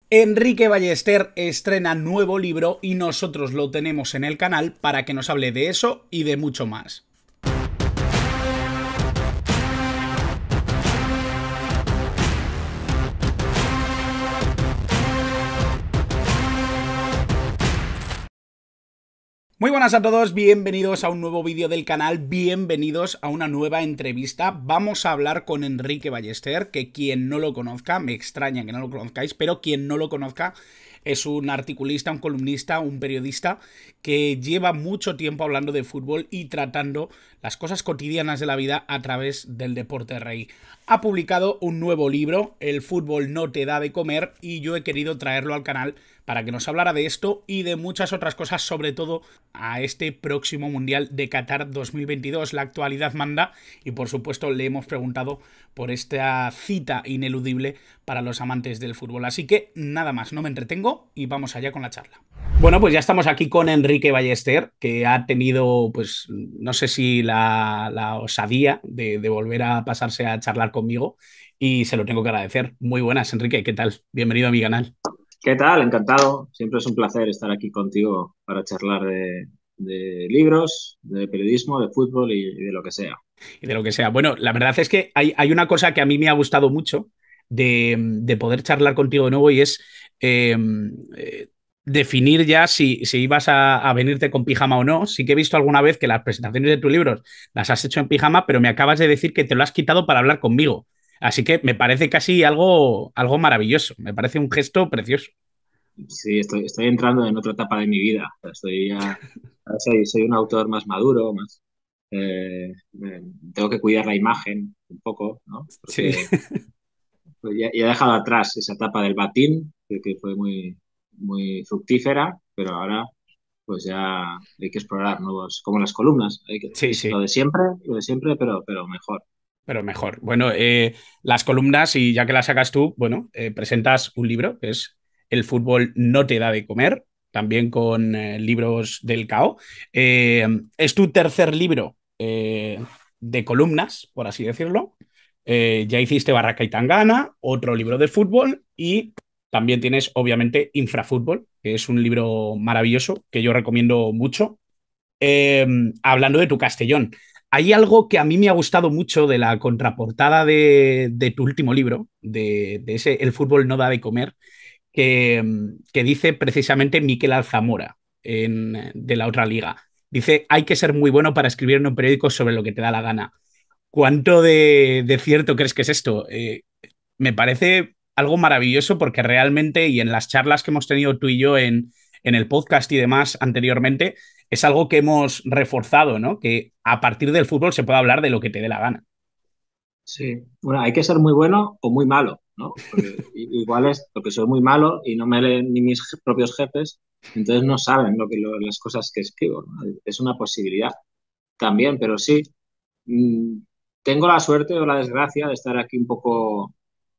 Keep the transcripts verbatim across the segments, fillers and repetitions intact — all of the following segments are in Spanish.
Enrique Ballester estrena nuevo libro y nosotros lo tenemos en el canal para que nos hable de eso y de mucho más. Muy buenas a todos, bienvenidos a un nuevo vídeo del canal, bienvenidos a una nueva entrevista. Vamos a hablar con Enrique Ballester, que quien no lo conozca, me extraña que no lo conozcáis, pero quien no lo conozca es un articulista, un columnista, un periodista que lleva mucho tiempo hablando de fútbol y tratando las cosas cotidianas de la vida a través del deporte rey. Ha publicado un nuevo libro, El fútbol no te da de comer, y yo he querido traerlo al canal para que nos hablara de esto y de muchas otras cosas, sobre todo a este próximo Mundial de Qatar dos mil veintidós. La actualidad manda y, por supuesto, le hemos preguntado por esta cita ineludible para los amantes del fútbol. Así que nada más, no me entretengo y vamos allá con la charla. Bueno, pues ya estamos aquí con Enrique Ballester, que ha tenido, pues, no sé si la, la osadía de, de volver a pasarse a charlar conmigo y se lo tengo que agradecer. Muy buenas, Enrique, ¿qué tal? Bienvenido a mi canal. ¿Qué tal? Encantado. Siempre es un placer estar aquí contigo para charlar de, de libros, de periodismo, de fútbol y, y de lo que sea. Y de lo que sea. Bueno, la verdad es que hay, hay una cosa que a mí me ha gustado mucho de, de poder charlar contigo de nuevo y es eh, eh, definir ya si, si ibas a, a, venirte con pijama o no. Sí que he visto alguna vez que las presentaciones de tus libros las has hecho en pijama, pero me acabas de decir que te lo has quitado para hablar conmigo. Así que me parece casi algo, algo maravilloso. Me parece un gesto precioso. Sí, estoy, estoy entrando en otra etapa de mi vida. Estoy ya, soy, soy un autor más maduro, más, eh, eh, tengo que cuidar la imagen un poco, ¿no? Sí. Porque pues, ya, ya he dejado atrás esa etapa del batín, que, que fue muy, muy fructífera, pero ahora pues ya hay que explorar nuevos, como las columnas. Hay que, Sí, es lo sí. de siempre, lo de siempre, pero, pero mejor. Pero mejor. Bueno, eh, las columnas, y ya que las sacas tú, bueno, eh, presentas un libro que es El fútbol no te da de comer, también con eh, libros del C A O. Eh, es tu tercer libro eh, de columnas, por así decirlo. Eh, ya hiciste Barraca y Tangana, otro libro de fútbol y también tienes, obviamente, Infrafútbol, que es un libro maravilloso que yo recomiendo mucho. Eh, hablando de tu Castellón, hay algo que a mí me ha gustado mucho de la contraportada de, de tu último libro, de, de, ese El fútbol no da de comer, que, que dice precisamente Miquel Alzamora en, de la otra liga. Dice, hay que ser muy bueno para escribir en un periódico sobre lo que te da la gana. ¿Cuánto de, de cierto crees que es esto? Eh, me parece algo maravilloso porque realmente, y en las charlas que hemos tenido tú y yo en, en el podcast y demás anteriormente, es algo que hemos reforzado, ¿no? Que a partir del fútbol se puede hablar de lo que te dé la gana. Sí, bueno, hay que ser muy bueno o muy malo, ¿no? Porque i- igual es porque soy muy malo y no me leen ni mis je- propios jefes, entonces no saben lo que lo- las cosas que escribo, ¿no? Es una posibilidad también, pero sí, mm, tengo la suerte o la desgracia de estar aquí un poco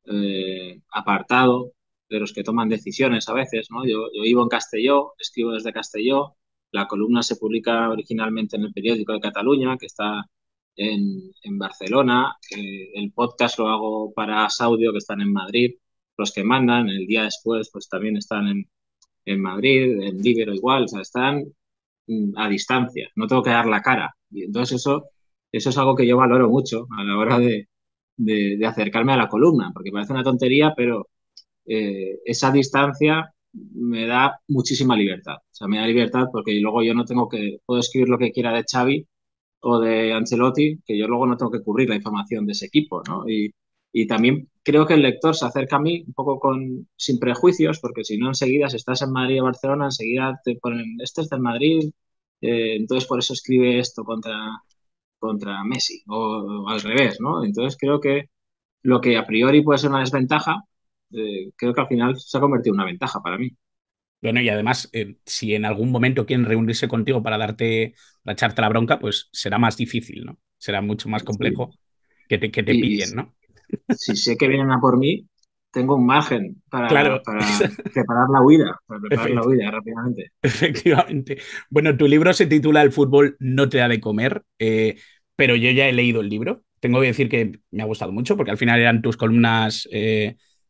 eh, apartado de los que toman decisiones a veces, ¿no? Yo, yo vivo en Castelló, escribo desde Castelló, la columna se publica originalmente en el periódico de Cataluña, que está en, en Barcelona. Eh, el podcast lo hago para Saudio, que están en Madrid. Los que mandan, el día después, pues también están en, en Madrid, en Libero igual, o sea, están mm, a distancia, no tengo que dar la cara. Y entonces eso, eso es algo que yo valoro mucho a la hora de, de, de acercarme a la columna, porque parece una tontería, pero eh, esa distancia me da muchísima libertad. O sea, me da libertad porque luego yo no tengo que, puedo escribir lo que quiera de Xavi o de Ancelotti, que yo luego no tengo que cubrir la información de ese equipo, ¿no? Y, y también creo que el lector se acerca a mí un poco con, sin prejuicios, porque si no enseguida, si estás en Madrid o Barcelona, enseguida te ponen, este es del Madrid, eh, entonces por eso escribe esto contra, contra Messi, o, o al revés, ¿no? Entonces creo que lo que a priori puede ser una desventaja, eh, creo que al final se ha convertido en una ventaja para mí. Bueno, y además, eh, si en algún momento quieren reunirse contigo para darte, para echarte la bronca, pues será más difícil, ¿no? Será mucho más Sí. complejo que te, que te Y, y pillen, ¿no? si sé que vienen a por mí, tengo un margen para, Claro, para preparar la huida, para preparar la efectivamente. huida rápidamente. Efectivamente. Bueno, tu libro se titula El fútbol no te da de comer, eh, pero yo ya he leído el libro. Tengo que decir que me ha gustado mucho porque al final eran tus columnas, eh,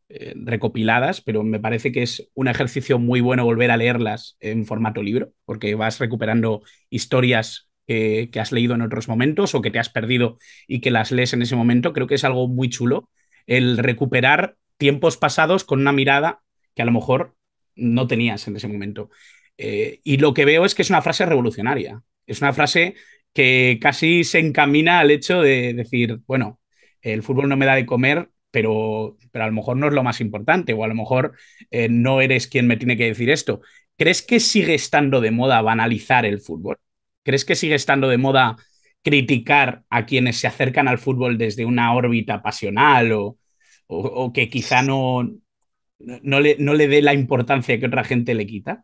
eh, recopiladas, pero me parece que es un ejercicio muy bueno volver a leerlas en formato libro, porque vas recuperando historias que, que has leído en otros momentos o que te has perdido y que las lees en ese momento. Creo que es algo muy chulo el recuperar tiempos pasados con una mirada que a lo mejor no tenías en ese momento. Eh, y lo que veo es que es una frase revolucionaria. Es una frase que casi se encamina al hecho de decir, bueno, el fútbol no me da de comer, pero, pero a lo mejor no es lo más importante, o a lo mejor eh, no eres quien me tiene que decir esto. ¿Crees que sigue estando de moda banalizar el fútbol? ¿Crees que sigue estando de moda criticar a quienes se acercan al fútbol desde una órbita pasional o, o, o que quizá no, no, le, no le dé la importancia que otra gente le quita?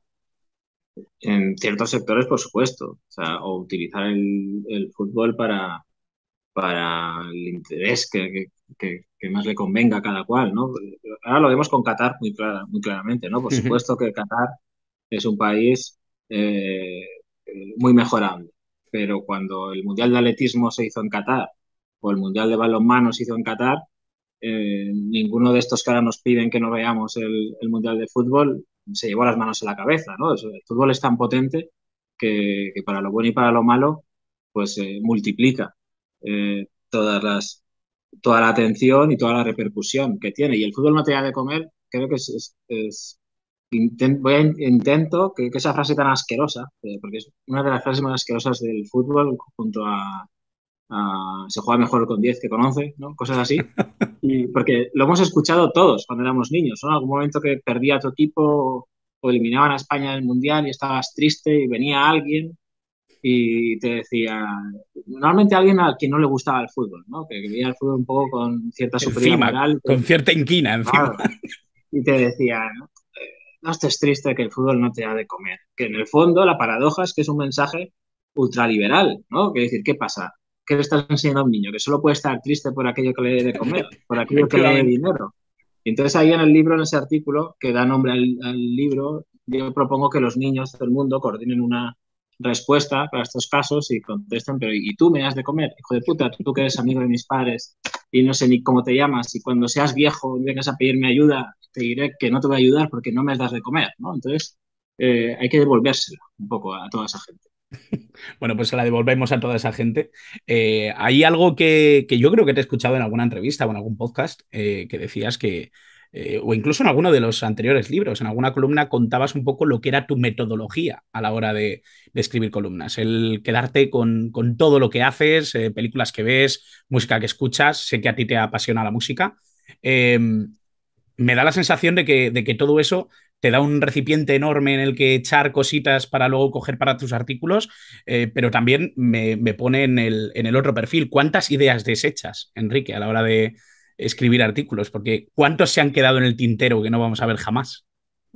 En ciertos sectores, por supuesto. O sea, o utilizar el, el fútbol para, para el interés que, que, que, que más le convenga a cada cual, ¿no? Ahora lo vemos con Qatar muy, clara, muy claramente, ¿no? Por supuesto que Qatar es un país eh, muy mejorable, pero cuando el Mundial de Atletismo se hizo en Qatar o el Mundial de Balonmano se hizo en Qatar, eh, ninguno de estos que ahora nos piden que no veamos el, el Mundial de Fútbol se llevó las manos a la cabeza, ¿no? El fútbol es tan potente que, que para lo bueno y para lo malo, pues eh, multiplica eh, todas las, toda la atención y toda la repercusión que tiene. Y el fútbol no te da de comer, creo que es, es, es intent, voy a intento que, que, esa frase tan asquerosa, eh, porque es una de las frases más asquerosas del fútbol, junto a, a se juega mejor con diez que con once, ¿no? Cosas así. Y porque lo hemos escuchado todos cuando éramos niños, ¿no? Algún momento que perdía tu equipo o eliminaban a España en el Mundial y estabas triste y venía alguien y te decía, normalmente alguien a quien no le gustaba el fútbol, ¿no? Que, que veía el fútbol un poco con cierta superioridad Encima, moral. con cierta inquina, encima. Claro, y te decía, ¿no? No estés triste que el fútbol no te da de comer. Que en el fondo la paradoja es que es un mensaje ultraliberal, ¿no? Que decir, ¿qué pasa? ¿Qué le estás enseñando a un niño? Que solo puede estar triste por aquello que le dé de comer, por aquello que le dé Efectivamente. dinero. Y entonces ahí en el libro, en ese artículo que da nombre al, al libro, yo propongo que los niños del mundo coordinen una respuesta para estos casos y contesten, pero ¿y tú me das de comer? Hijo de puta, tú que eres amigo de mis padres y no sé ni cómo te llamas y cuando seas viejo y vengas a pedirme ayuda, te diré que no te voy a ayudar porque no me das de comer, ¿no? Entonces eh, hay que devolvérsela un poco a toda esa gente. Bueno, pues se la devolvemos a toda esa gente. Eh, hay algo que, que, yo creo que te he escuchado en alguna entrevista o en algún podcast eh, que decías que, eh, o incluso en alguno de los anteriores libros, en alguna columna contabas un poco lo que era tu metodología a la hora de, de escribir columnas. El quedarte con, con todo lo que haces, eh, películas que ves, música que escuchas. Sé que a ti te apasiona la música. Eh, Me da la sensación de que, de que todo eso te da un recipiente enorme en el que echar cositas para luego coger para tus artículos, eh, pero también me, me pone en el, en el, otro perfil. ¿Cuántas ideas desechas, Enrique, a la hora de escribir artículos? Porque ¿cuántos se han quedado en el tintero que no vamos a ver jamás?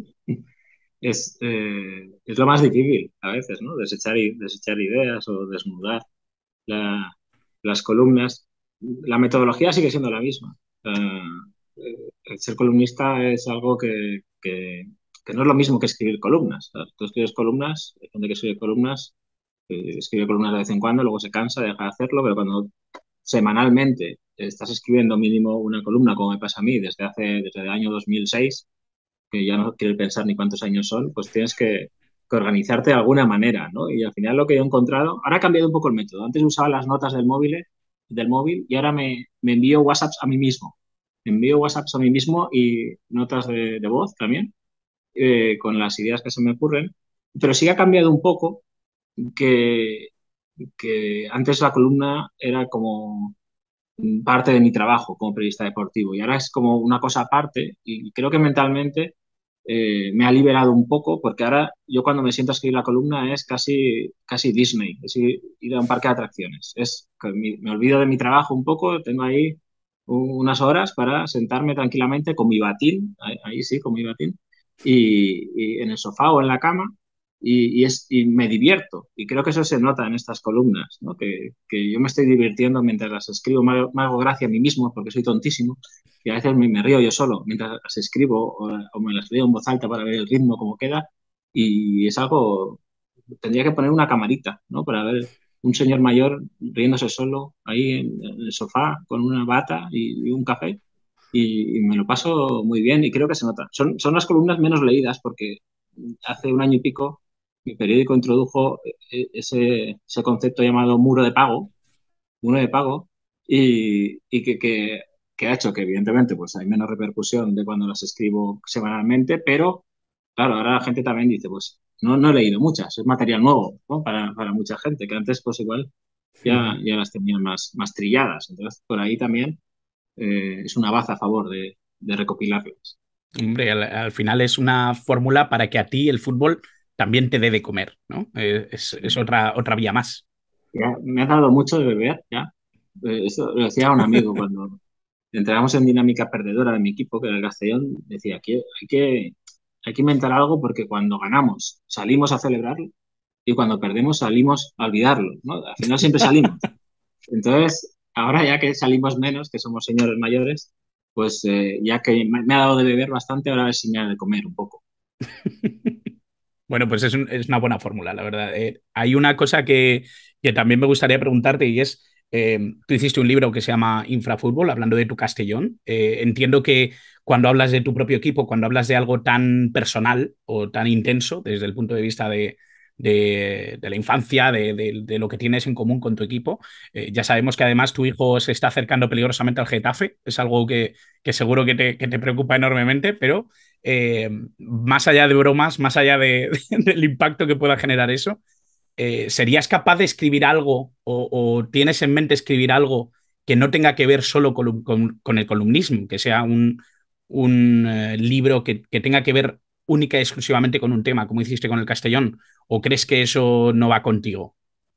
Es, eh, es lo más difícil a veces, ¿no? Desechar, desechar ideas o desnudar la, las columnas. La metodología sigue siendo la misma. Uh, el ser columnista es algo que, que, que, no es lo mismo que escribir columnas. O sea, tú escribes columnas, hay gente que escribe columnas, eh, escribe columnas de vez en cuando, luego se cansa, deja de hacerlo, pero cuando semanalmente estás escribiendo mínimo una columna, como me pasa a mí desde hace desde el año dos mil seis, que ya no quiero pensar ni cuántos años son, pues tienes que, que organizarte de alguna manera, ¿no? Y al final lo que yo he encontrado, ahora ha cambiado un poco el método. Antes usaba las notas del móvil, del móvil y ahora me, me envío WhatsApps a mí mismo. Me envío WhatsApps a mí mismo y notas de, de voz también, eh, con las ideas que se me ocurren. Pero sí ha cambiado un poco que, que antes la columna era como parte de mi trabajo como periodista deportivo y ahora es como una cosa aparte y creo que mentalmente eh, me ha liberado un poco porque ahora yo cuando me siento a escribir la columna es casi, casi Disney, es ir, ir a un parque de atracciones. Es que me, me olvido de mi trabajo un poco, tengo ahí unas horas para sentarme tranquilamente con mi batín, ahí, ahí sí, con mi batín, y, y en el sofá o en la cama y, y, es, y me divierto. Y creo que eso se nota en estas columnas, ¿no? Que, que yo me estoy divirtiendo mientras las escribo, me hago, me hago gracia a mí mismo porque soy tontísimo y a veces me, me río yo solo mientras las escribo o, o, me las leo en voz alta para ver el ritmo como queda y es algo, tendría que poner una camarita, ¿no? Para ver un señor mayor riéndose solo ahí en, en el sofá con una bata y, y un café y, y me lo paso muy bien y creo que se nota. Son, son las columnas menos leídas porque hace un año y pico mi periódico introdujo eh, ese, ese concepto llamado muro de pago, muro de pago, y, y que, que, que ha hecho que evidentemente pues hay menos repercusión de cuando las escribo semanalmente, pero claro, ahora la gente también dice, pues no, no he leído muchas, es material nuevo, ¿no? Para, para mucha gente, que antes pues igual ya, Ujú. ya las tenían más, más trilladas. Entonces, por ahí también eh, es una baza a favor de, de recopilarlas. Hombre, al, al final es una fórmula para que a ti el fútbol también te dé de comer, ¿no? Eh, es, es Sí. otra, otra vía más. Ya, me ha dado mucho de beber, ya. Eh, Esto lo decía un amigo cuando entramos en dinámica perdedora de mi equipo, que era el Castellón, decía que hay que, hay que inventar algo porque cuando ganamos salimos a celebrarlo y cuando perdemos salimos a olvidarlo, ¿no? Al final siempre salimos. Entonces, ahora ya que salimos menos, que somos señores mayores, pues eh, ya que me, me ha dado de beber bastante, ahora a ver si me ha de comer un poco. Bueno, pues es, un- es una buena fórmula, la verdad. Eh, hay una cosa que, que también me gustaría preguntarte y es, eh, tú hiciste un libro que se llama Infrafútbol, hablando de tu Castellón. Eh, entiendo que cuando hablas de tu propio equipo, cuando hablas de algo tan personal o tan intenso desde el punto de vista de, de- de la infancia, de, de- de lo que tienes en común con tu equipo, eh, ya sabemos que además tu hijo se está acercando peligrosamente al Getafe, es algo que, que seguro que te, que te preocupa enormemente, pero eh, más allá de bromas, más allá de, del impacto que pueda generar eso, eh, ¿serías capaz de escribir algo o, o, tienes en mente escribir algo que no tenga que ver solo con, con, con el columnismo, que sea un, un eh, libro que, que, tenga que ver única y exclusivamente con un tema, como hiciste con el Castellón? ¿O crees que eso no va contigo?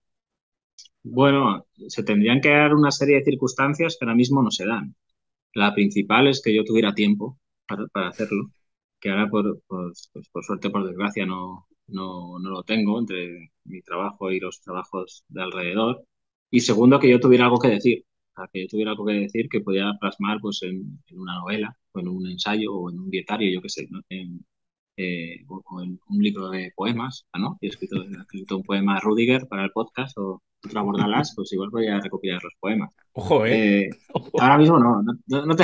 Bueno, se tendrían que dar una serie de circunstancias que ahora mismo no se dan. La principal es que yo tuviera tiempo para, para hacerlo, que ahora por, por, pues por suerte, por desgracia, no, no, no lo tengo entre mi trabajo y los trabajos de alrededor. Y segundo, que yo tuviera algo que decir, o sea, que yo tuviera algo que decir que podía plasmar pues, en, en una novela, o en un ensayo, o en un dietario, yo qué sé, ¿no? En, eh, o, o en un libro de poemas, ¿ah, ¿no? Yo he escrito, he escrito un poema a Rudiger para el podcast, o otro a Bordalás, pues igual voy a recopilar los poemas. Ojo, ¿eh? Eh, Ojo. ahora mismo no, no, no, no te-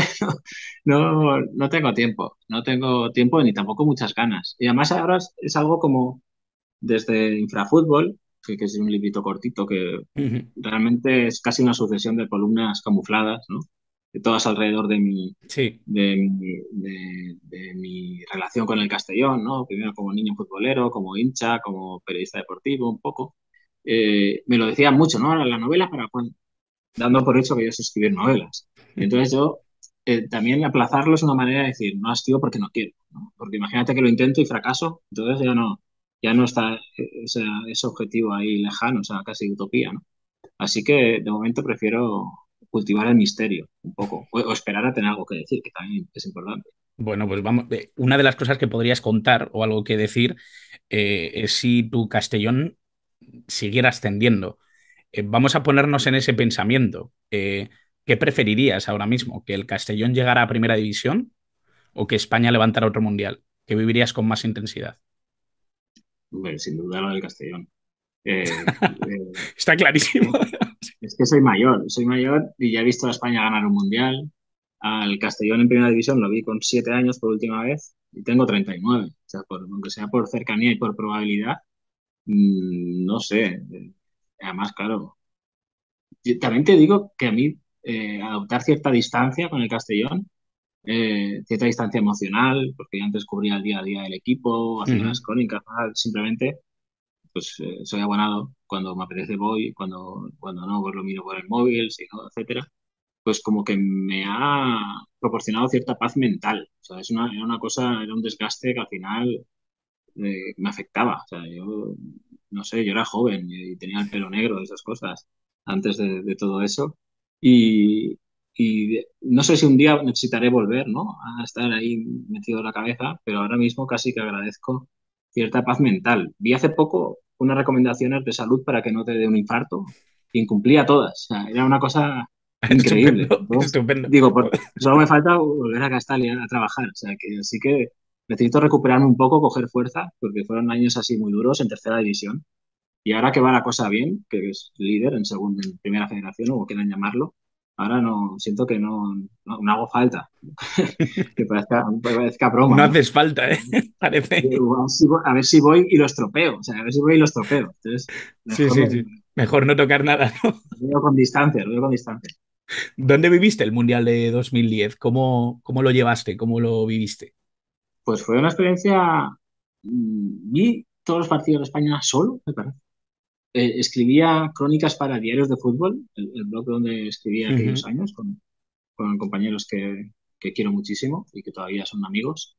no- no tengo tiempo, no tengo tiempo ni tampoco muchas ganas. Y además ahora es, es algo como desde Infrafútbol, que, que es un librito cortito que Uh -huh. realmente es casi una sucesión de columnas camufladas, ¿no? De todas alrededor de mi, Sí. de mi, de, de mi relación con el Castellón, ¿no? Primero como niño futbolero, como hincha, como periodista deportivo, un poco. Eh, me lo decían mucho, ¿no? Ahora la novela para cuándo, dando por hecho que yo sé escribir novelas. Y entonces yo eh, también aplazarlo es una manera de decir, no escribo porque no quiero, ¿no? Porque imagínate que lo intento y fracaso, entonces ya no, ya no está eh, ese, ese objetivo ahí lejano, o sea, casi utopía, ¿no? Así que de momento prefiero cultivar el misterio un poco, o, o esperar a tener algo que decir, que también es importante. Bueno, pues vamos. eh, Una de las cosas que podrías contar o algo que decir eh, es si tu Castellón siguiera ascendiendo. Eh, vamos a ponernos en ese pensamiento. Eh, ¿qué preferirías ahora mismo? ¿Que el Castellón llegara a Primera División o que España levantara otro mundial? ¿Qué vivirías con más intensidad? Hombre, sin duda lo del Castellón. Eh, Está clarísimo. eh, Es que soy mayor, soy mayor y ya he visto a España ganar un mundial. Al Castellón en primera división lo vi con siete años por última vez y tengo treinta y nueve. O sea, por, aunque sea por cercanía y por probabilidad, mmm, no sé. Eh, Además, claro, yo también te digo que a mí eh, adoptar cierta distancia con el Castellón, eh, cierta distancia emocional, porque yo antes cubría el día a día del equipo, Uh hacía -huh. las crónicas, tal, simplemente pues eh, soy abonado, cuando me apetece voy, cuando, cuando no, pues lo miro por el móvil, si no, etcétera. Pues como que me ha proporcionado cierta paz mental. O sea, es una, era una cosa, era un desgaste que al final eh, me afectaba. O sea, yo, no sé, yo era joven y tenía el pelo negro, esas cosas, antes de, de todo eso. Y, y no sé si un día necesitaré volver, ¿no? A estar ahí metido en la cabeza, pero ahora mismo casi que agradezco cierta paz mental. Vi hace poco unas recomendaciones de salud para que no te dé un infarto y incumplía todas. O sea, era una cosa increíble. Estupendo, Entonces, estupendo. digo, por- solo me falta volver a Castalia a trabajar. O sea, que así que necesito recuperarme un poco, coger fuerza, porque fueron años así muy duros en tercera división. Y ahora que va la cosa bien, que es líder en segunda, en primera federación, o como quieran llamarlo, Ahora no, siento que no, no, no hago falta, que parezca, parezca broma, No ¿no? haces falta, ¿eh? Parece. Digo, A ver si voy, a ver si voy y lo estropeo, o sea, a ver si voy y lo estropeo. Entonces, Sí, mejor sí, me, sí. Mejor no tocar nada, ¿no? lo veo con distancia, lo veo con distancia. ¿Dónde viviste el Mundial de dos mil diez? ¿Cómo, cómo lo llevaste? ¿Cómo lo viviste? Pues fue una experiencia, mm, vi todos los partidos de España solo, me parece. Eh, escribía crónicas para diarios de fútbol, el, el blog donde escribía aquellos Ujú. años, con, con compañeros que, que quiero muchísimo y que todavía son amigos.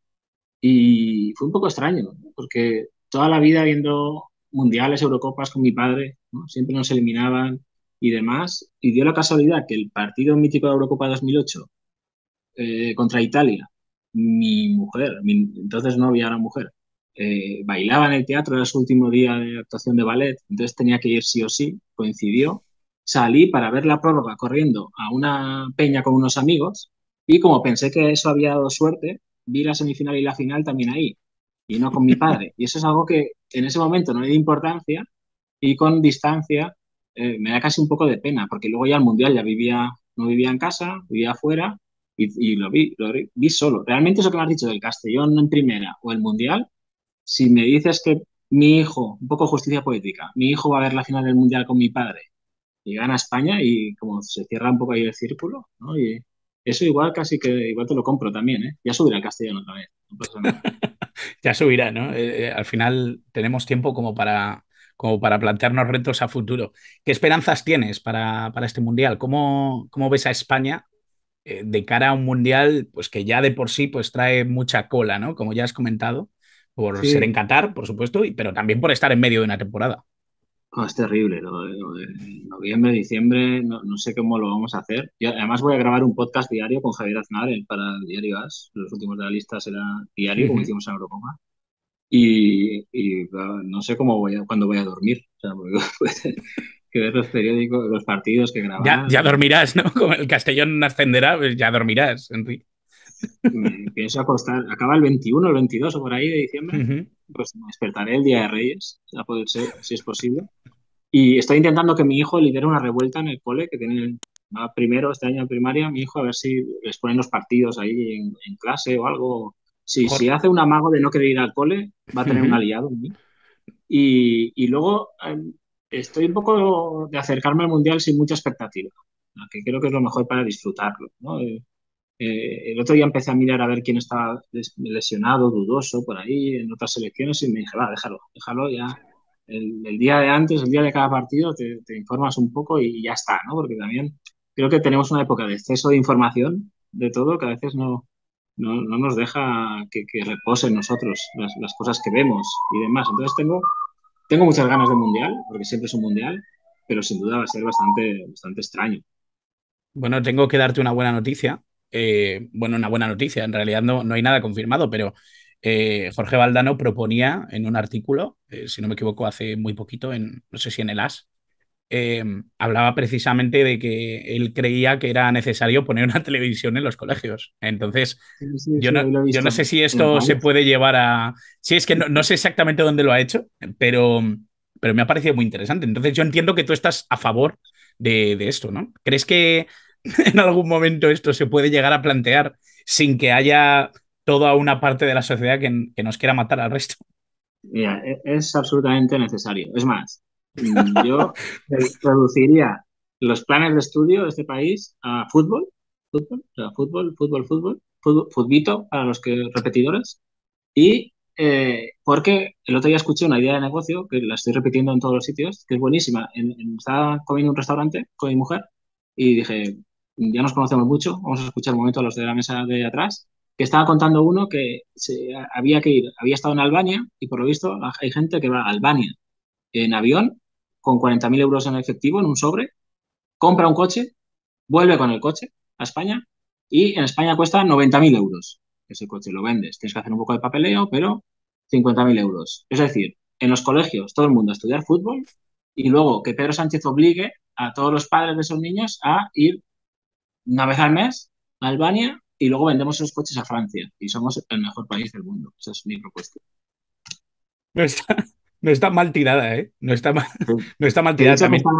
Y fue un poco extraño, ¿no? Porque toda la vida viendo mundiales, Eurocopas con mi padre, ¿no? Siempre nos eliminaban y demás. Y dio la casualidad que el partido mítico de Eurocopa dos mil ocho eh, contra Italia, mi mujer, mi entonces novia, ahora mujer, eh, bailaba en el teatro, era su último día de actuación de ballet, entonces tenía que ir sí o sí, coincidió. Salí para ver la prórroga corriendo a una peña con unos amigos y como pensé que eso había dado suerte, vi la semifinal y la final también ahí y no con mi padre. Y eso es algo que en ese momento no le di importancia y con distancia eh, me da casi un poco de pena, porque luego ya el Mundial ya vivía, no vivía en casa, vivía afuera y, y lo vi, lo vi vi solo. Realmente eso que me has dicho del Castellón en primera o el Mundial, si me dices que mi hijo, un poco justicia poética, mi hijo va a ver la final del Mundial con mi padre y gana España y como se cierra un poco ahí el círculo, ¿no? Y eso igual casi que igual te lo compro también, ¿eh? Ya subirá al Castellón otra vez, no pasa nada. Ya subirá, ¿no? Eh, eh, al final tenemos tiempo como para, como para plantearnos retos a futuro. ¿Qué esperanzas tienes para, para este mundial? ¿Cómo, cómo ves a España eh, de cara a un mundial pues que ya de por sí pues trae mucha cola, ¿no? Como ya has comentado, por ser en Sí, Qatar, por supuesto, y, pero también por estar en medio de una temporada. oh, es terrible, lo de, lo de noviembre, diciembre, no, no sé cómo lo vamos a hacer. Yo, además voy a grabar un podcast diario con Javier Aznar el- para el diario As. Los últimos de la lista será diario, como Ujú. hicimos en Eurocopa. Y, y, ah, no sé cómo voy a, cuándo voy a dormir. O sea, porque pues, que ver los periódicos, los partidos, que Ya, grabar. ya dormirás, ¿no? Como el Castellón ascenderá, pues ya dormirás, Enrique. Me pienso acostar. Acaba el veintiuno, el veintidós o por ahí de diciembre. Ujú. Pues me despertaré el día de Reyes, a poder ser, si es posible. Y estoy intentando que mi hijo lidere una revuelta en el cole, que tiene va primero este año en primaria, mi hijo, a ver si les ponen los partidos ahí en, en clase o algo. Si, si Jor- hace un amago de no querer ir al cole, va a tener un Ujú. aliado en mí. Y, y luego eh, estoy un poco de acercarme al Mundial sin mucha expectativa, ¿no? Que creo que es lo mejor para disfrutarlo, ¿no? Eh, eh, el otro día empecé a mirar a ver quién estaba les- lesionado, dudoso, por ahí, en otras selecciones, y me dije, va, déjalo, déjalo ya. El, el día de antes, el día de cada partido, te, te informas un poco y ya está, ¿no? Porque también creo que tenemos una época de exceso de información de todo que a veces no, no, no nos deja que, que repose en nosotros las, las cosas que vemos y demás. Entonces tengo, tengo muchas ganas de mundial, porque siempre es un mundial, pero sin duda va a ser bastante, bastante extraño. Bueno, tengo que darte una buena noticia. Eh, bueno, una buena noticia. En realidad no, no hay nada confirmado, pero eh, Jorge Valdano proponía en un artículo, eh, si no me equivoco, hace muy poquito, en, no sé si en el As, eh, hablaba precisamente de que él creía que era necesario poner una televisión en los colegios. Entonces, Sí, sí, yo sí, no, hoy lo he yo no visto sé si en el esto se país. puede llevar a... Sí, es que no, no sé exactamente dónde lo ha hecho, pero, pero me ha parecido muy interesante. Entonces, yo entiendo que tú estás a favor de, de esto, ¿no? ¿Crees que en algún momento esto se puede llegar a plantear sin que haya toda una parte de la sociedad que, que nos quiera matar al resto? Mira, e- es absolutamente necesario. Es más, mm, yo re- reduciría los planes de estudio de este país a fútbol, fútbol, o sea, fútbol, fútbol, fútbol, fútbol, futbito para los que repetidores. Y eh, porque el otro día escuché una idea de negocio que la estoy repitiendo en todos los sitios, que es buenísima. En- en- estaba comiendo en un restaurante con mi mujer y dije, ya nos conocemos mucho, vamos a escuchar un momento a los de la mesa de atrás, que estaba contando uno que se, había que ir, había estado en Albania y por lo visto hay gente que va a Albania en avión con cuarenta mil euros en efectivo en un sobre, compra un coche, vuelve con el coche a España y en España cuesta noventa mil euros. Ese coche lo vendes, tienes que hacer un poco de papeleo, pero cincuenta mil euros. Es decir, en los colegios todo el mundo a estudiar fútbol y luego que Pedro Sánchez obligue a todos los padres de esos niños a ir una vez al mes a Albania y luego vendemos esos coches a Francia y somos el mejor país del mundo. Esa es mi propuesta. No está, no está mal tirada, ¿eh? No está mal, Te, no está mal te he tirada dicho que está, también.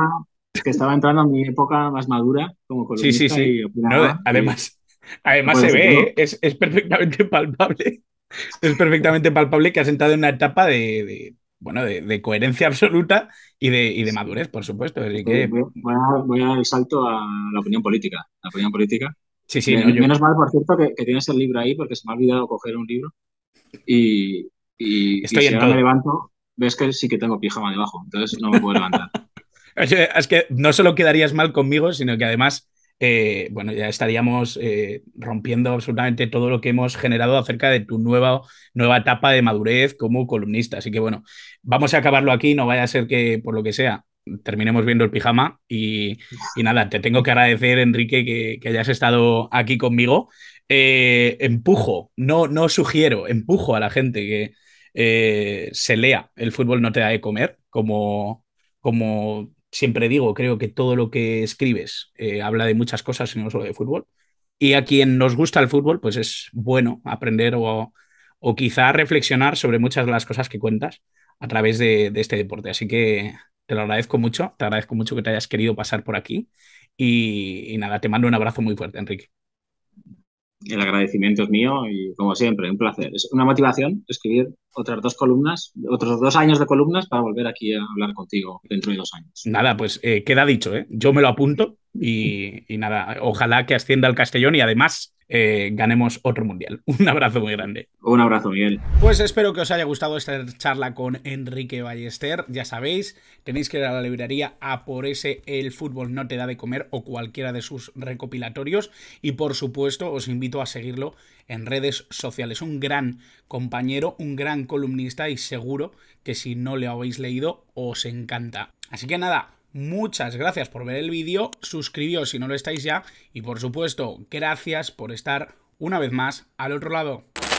Es que estaba entrando en mi época más madura como Sí, sí, columnista sí. y No, opinaba. Y además, además por se eso ve, ¿eh? tengo. Es, es perfectamente palpable. Es perfectamente palpable que has entrado en una etapa de, de, bueno, de, de coherencia absoluta y de, y de Sí, madurez, por supuesto. Así voy, que, voy- voy a, voy a dar el salto a la opinión política. La opinión política. sí, sí, no, Men- yo menos mal, por cierto, que, que tienes el libro ahí porque se me ha olvidado coger un libro. Y, y, y estoy si en ahora me todo. levanto, ves que sí que tengo pijama debajo. Entonces no me puedo levantar. Es que no solo quedarías mal conmigo, sino que además, eh, bueno, ya estaríamos eh, rompiendo absolutamente todo lo que hemos generado acerca de tu nueva, nueva etapa de madurez como columnista. Así que bueno, vamos a acabarlo aquí, no vaya a ser que, por lo que sea, terminemos viendo el pijama. Y, y nada, te tengo que agradecer, Enrique, que, que hayas estado aquí conmigo. Eh, empujo, no, no sugiero, empujo a la gente que eh, se lea El fútbol no te da de comer, como como siempre digo, creo que todo lo que escribes eh, habla de muchas cosas y no solo de fútbol. Y a quien nos gusta el fútbol, pues es bueno aprender o, o quizá reflexionar sobre muchas de las cosas que cuentas a través de, de este deporte. Así que te lo agradezco mucho, te agradezco mucho que te hayas querido pasar por aquí y, y nada, te mando un abrazo muy fuerte, Enrique. El agradecimiento es mío y, como siempre, un placer. Es una motivación escribir otras dos columnas, otros dos años de columnas para volver aquí a hablar contigo dentro de dos años. Nada, pues eh, queda dicho, ¿eh? Yo me lo apunto y, y nada, ojalá que ascienda al Castellón y además eh, ganemos otro mundial. Un abrazo muy grande. Un abrazo, Miguel. Pues espero que os haya gustado esta charla con Enrique Ballester. Ya sabéis, tenéis que ir a la librería a por ese El fútbol no te da de comer o cualquiera de sus recopilatorios. Y por supuesto, os invito a seguirlo en redes sociales. Un gran compañero, un gran columnista y seguro que si no le habéis leído, os encanta. Así que nada, muchas gracias por ver el vídeo, suscribíos si no lo estáis ya y por supuesto, gracias por estar una vez más al otro lado.